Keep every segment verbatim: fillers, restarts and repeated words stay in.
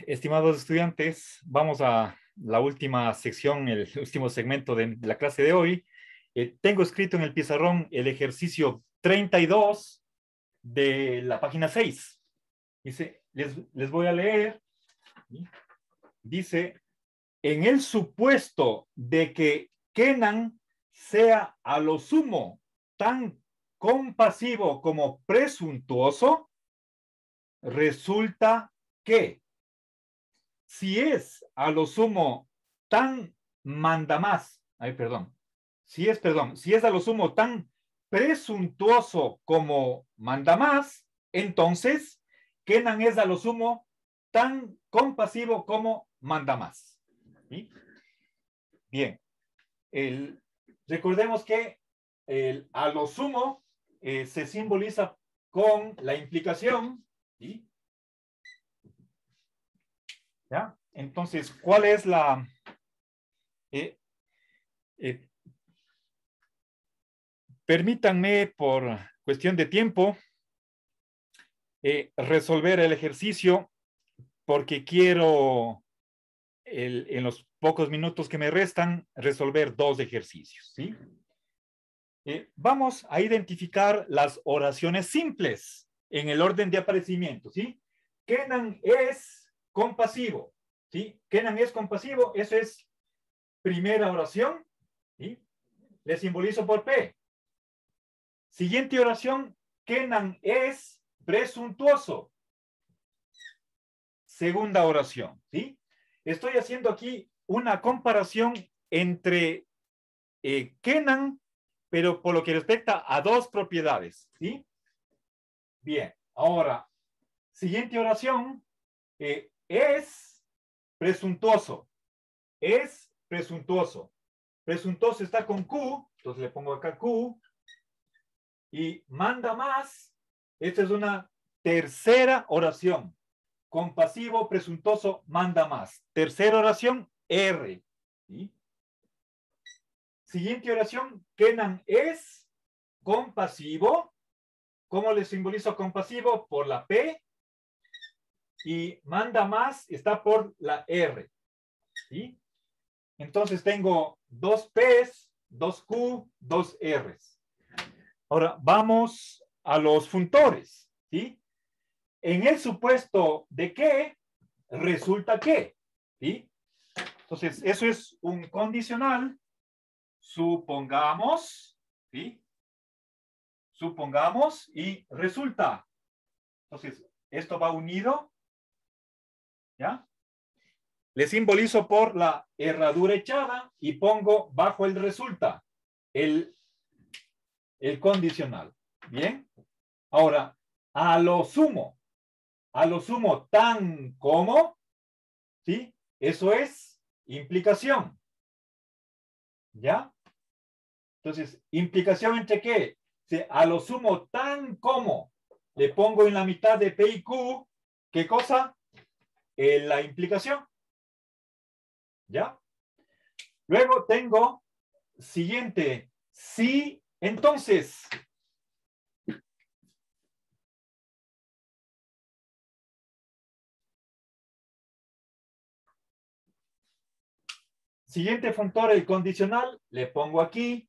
estimados estudiantes, vamos a la última sección, el último segmento de la clase de hoy. Eh, tengo escrito en el pizarrón el ejercicio treinta y dos de la página seis. Dice, les, les voy a leer. Dice, en el supuesto de que Kenan sea a lo sumo tan compasivo como presuntuoso, resulta que si es a lo sumo tan mandamás, ay, perdón, si es, perdón, si es a lo sumo tan presuntuoso como mandamás, entonces Kenan es a lo sumo tan compasivo como mandamás. ¿Sí? Bien, el, recordemos que el a lo sumo eh, se simboliza con la implicación, ¿sí? ¿Ya? Entonces, ¿cuál es la... Eh, eh, permítanme, por cuestión de tiempo, eh, resolver el ejercicio porque quiero, el, en los pocos minutos que me restan, resolver dos ejercicios, ¿sí? Eh, vamos a identificar las oraciones simples en el orden de aparecimiento, ¿sí? Kenan es compasivo, ¿sí? Kenan es compasivo, eso es primera oración, ¿sí? Le simbolizo por P. Siguiente oración, Kenan es presuntuoso. Segunda oración, ¿sí? Estoy haciendo aquí una comparación entre eh, Kenan, pero por lo que respecta a dos propiedades, ¿sí? Bien, ahora, siguiente oración, eh, es presuntuoso, es presuntuoso. Presuntuoso está con Q, entonces le pongo acá Q, y manda más, esta es una tercera oración. Compasivo, presuntuoso, manda más. Tercera oración, R. ¿Sí? Siguiente oración, Kenan es compasivo. ¿Cómo le simbolizo compasivo? Por la P. Y manda más está por la R. ¿Sí? Entonces tengo dos P's, dos Q, dos R's. Ahora vamos a los funtores. ¿Sí? En el supuesto de que resulta que. ¿Sí? Entonces, eso es un condicional. Supongamos, ¿sí? Supongamos y resulta. Entonces, esto va unido, ¿ya? Le simbolizo por la herradura echada y pongo bajo el resulta, el, el condicional. ¿Bien? Ahora, a lo sumo, a lo sumo tan como, ¿sí? Eso es implicación. ¿Ya? Entonces, implicación entre qué? A lo sumo tan como le pongo en la mitad de P y Q, ¿qué cosa? Eh, la implicación. ¿Ya? Luego tengo siguiente, sí, entonces. Siguiente funtor, el condicional, le pongo aquí.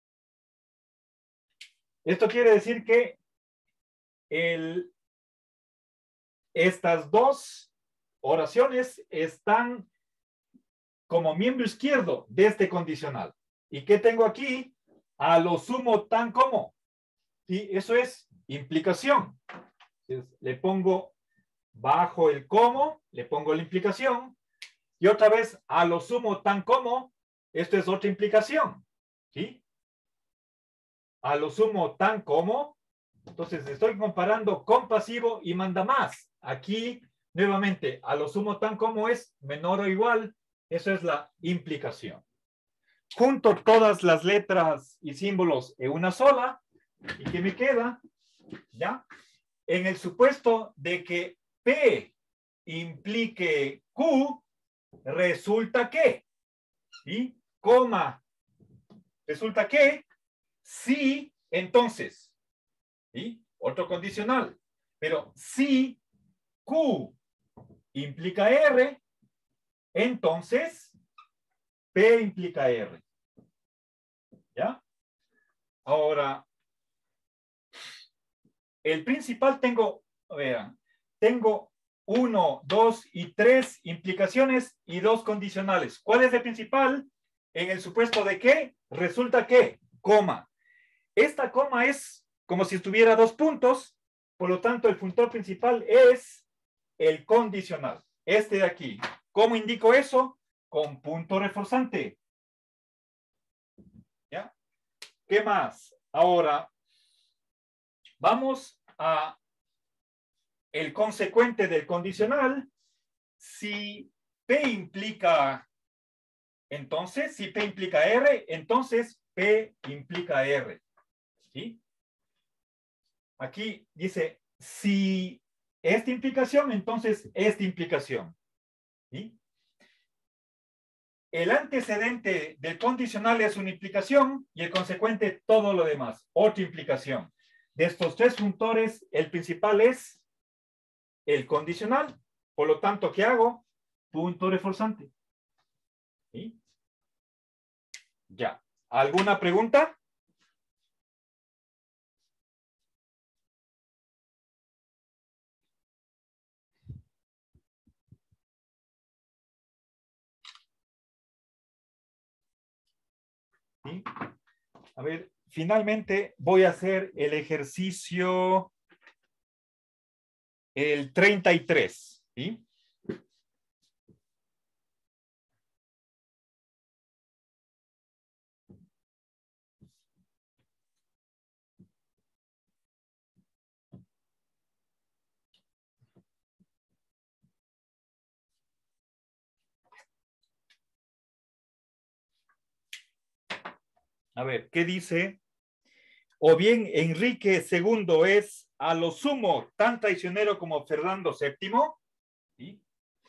Esto quiere decir que el, estas dos oraciones están como miembro izquierdo de este condicional. ¿Y qué tengo aquí? A lo sumo tan como. ¿Sí? Eso es implicación. Entonces, le pongo bajo el como, le pongo la implicación. Y otra vez, a lo sumo tan como, esto es otra implicación. ¿Sí? A lo sumo tan como. Entonces, estoy comparando compasivo y manda más. Aquí, nuevamente, a lo sumo tan como es menor o igual. Eso es la implicación. Junto todas las letras y símbolos en una sola. ¿Y qué me queda? ¿Ya? En el supuesto de que P implique Q, resulta que, ¿sí? Coma, resulta que, sí, entonces, ¿sí? Otro condicional, pero si Q implica R, entonces P implica R. ¿Ya? Ahora, el principal tengo, vean, tengo uno, dos y tres implicaciones y dos condicionales. ¿Cuál es el principal? En el supuesto de que resulta que, coma. Esta coma es como si estuviera dos puntos, por lo tanto el funtor principal es el condicional. Este de aquí. ¿Cómo indico eso? Con punto reforzante. ¿Ya? ¿Qué más? Ahora, vamos a el consecuente del condicional. Si P implica, entonces, si P implica R, entonces P implica R. ¿Sí? Aquí dice, si esta implicación, entonces esta implicación. ¿Sí? El antecedente del condicional es una implicación y el consecuente todo lo demás, otra implicación. De estos tres funtores, el principal es el condicional. Por lo tanto, ¿qué hago? Punto reforzante. ¿Sí? Ya. ¿Alguna pregunta? ¿Sí? A ver, finalmente voy a hacer el ejercicio el treinta y tres. ¿Sí? A ver, ¿qué dice? O bien Enrique segundo es a lo sumo tan traicionero como Fernando séptimo. ¿Sí?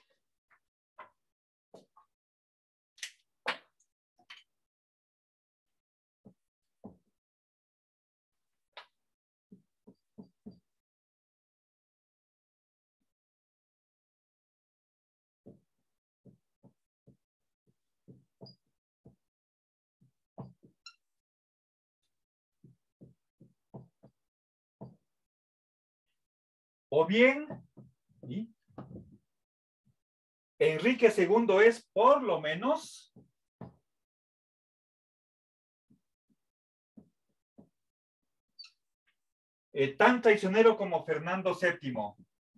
O bien, ¿sí? Enrique segundo es por lo menos eh, tan traicionero como Fernando séptimo.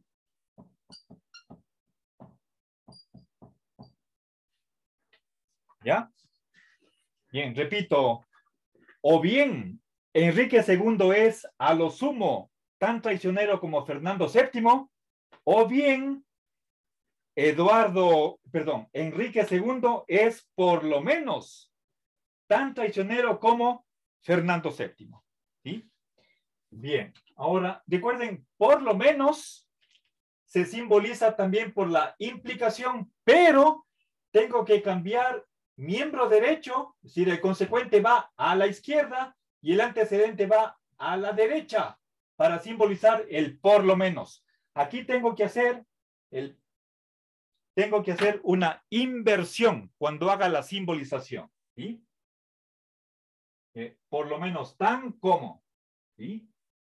¿Ya? Bien, repito. O bien Enrique segundo es a lo sumo tan traicionero como Fernando séptimo. O bien Eduardo, perdón, Enrique segundo es por lo menos tan traicionero como Fernando séptimo. ¿Sí? Bien, ahora recuerden, por lo menos se simboliza también por la implicación, pero tengo que cambiar miembro derecho, es decir, el consecuente va a la izquierda y el antecedente va a la derecha para simbolizar el por lo menos. Aquí tengo que hacer el tengo que hacer una inversión cuando haga la simbolización. ¿Sí? Eh, por lo menos tan como. ¿Sí?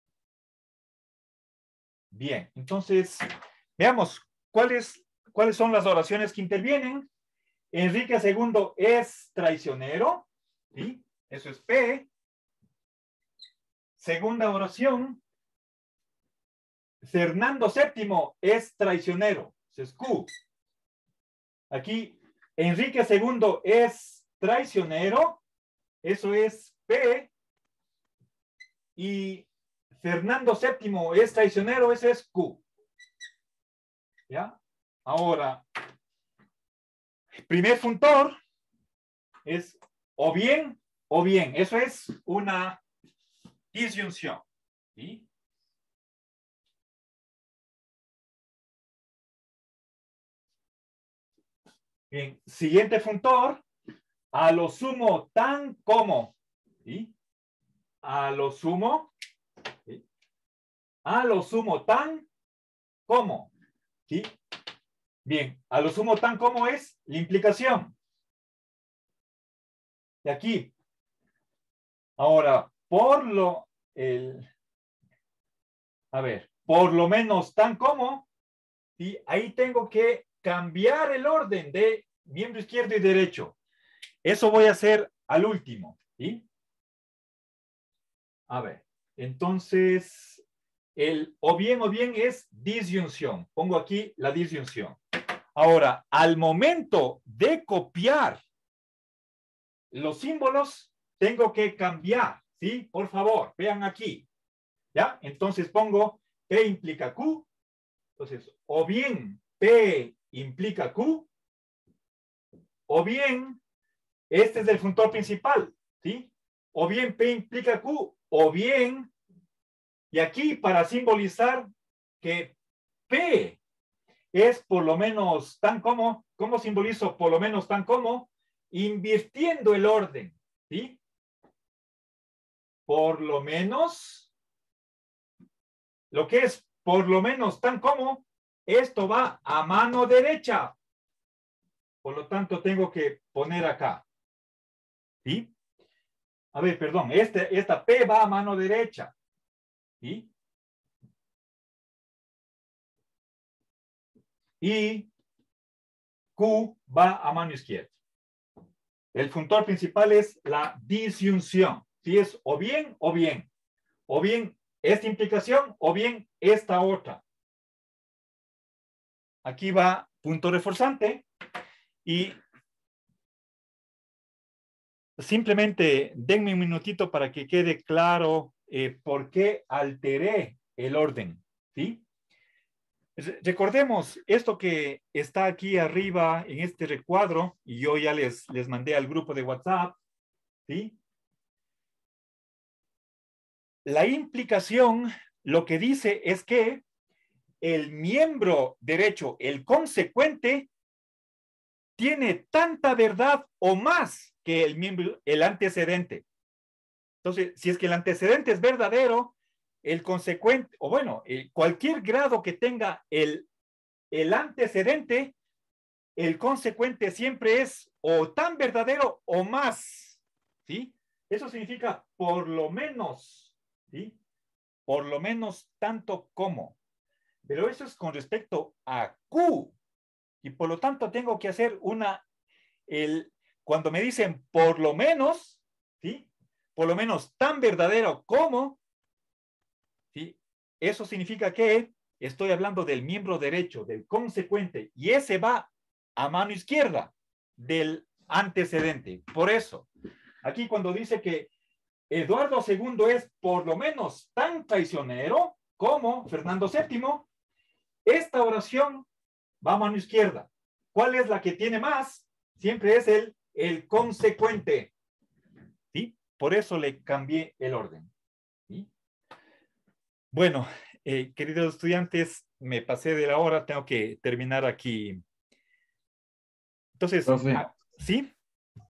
Bien, entonces veamos cuáles, cuáles son las oraciones que intervienen. Enrique segundo es traicionero. ¿Sí? Eso es P. Segunda oración. Fernando séptimo es traicionero. Eso es Q. Aquí, Enrique segundo es traicionero. Eso es P. Y Fernando séptimo es traicionero. Eso es Q. ¿Ya? Ahora, el primer funtor es o bien o bien. Eso es una disyunción. ¿Sí? Bien, siguiente funtor, a lo sumo tan como. ¿Sí? A lo sumo. ¿Sí? A lo sumo tan como. ¿Sí? Bien, a lo sumo tan como es la implicación. De aquí. Ahora, por lo, el, a ver, por lo menos tan como, y ahí tengo que cambiar el orden de miembro izquierdo y derecho. Eso voy a hacer al último, ¿sí? A ver, entonces, el o bien o bien es disyunción. Pongo aquí la disyunción. Ahora, al momento de copiar los símbolos, tengo que cambiar, ¿sí? Por favor, vean aquí, ¿ya? Entonces pongo P implica Q. Entonces, o bien P implica Q, o bien este es el funtor principal, ¿sí? O bien P implica Q, o bien, y aquí para simbolizar que P es por lo menos tan como, ¿cómo simbolizo por lo menos tan como? Invirtiendo el orden, ¿sí? Por lo menos, lo que es por lo menos tan como, esto va a mano derecha. Por lo tanto, tengo que poner acá, ¿sí? A ver, perdón, este, esta P va a mano derecha, ¿sí? Y Q va a mano izquierda. El funtor principal es la disyunción. Si es o bien o bien. O bien esta implicación o bien esta otra. Aquí va punto reforzante y simplemente denme un minutito para que quede claro eh, por qué alteré el orden. ¿Sí? Recordemos esto que está aquí arriba en este recuadro y yo ya les, les mandé al grupo de WhatsApp. ¿Sí? La implicación lo que dice es que el miembro derecho, el consecuente, tiene tanta verdad o más que el miembro, el antecedente. Entonces, si es que el antecedente es verdadero, el consecuente, o bueno, el, cualquier grado que tenga el, el antecedente, el consecuente siempre es o tan verdadero o más, ¿sí? Eso significa por lo menos, ¿sí? Por lo menos tanto como. Pero eso es con respecto a Q. Y por lo tanto tengo que hacer una, el, cuando me dicen por lo menos, ¿sí? Por lo menos tan verdadero como, ¿sí? Eso significa que estoy hablando del miembro derecho, del consecuente, y ese va a mano izquierda del antecedente. Por eso, aquí cuando dice que Eduardo segundo es por lo menos tan traicionero como Fernando séptimo, esta oración va a mano izquierda. ¿Cuál es la que tiene más? Siempre es el, el consecuente. ¿Sí? Por eso le cambié el orden. ¿Sí? Bueno, eh, queridos estudiantes, me pasé de la hora, tengo que terminar aquí. Entonces, Profe, ah, ¿sí?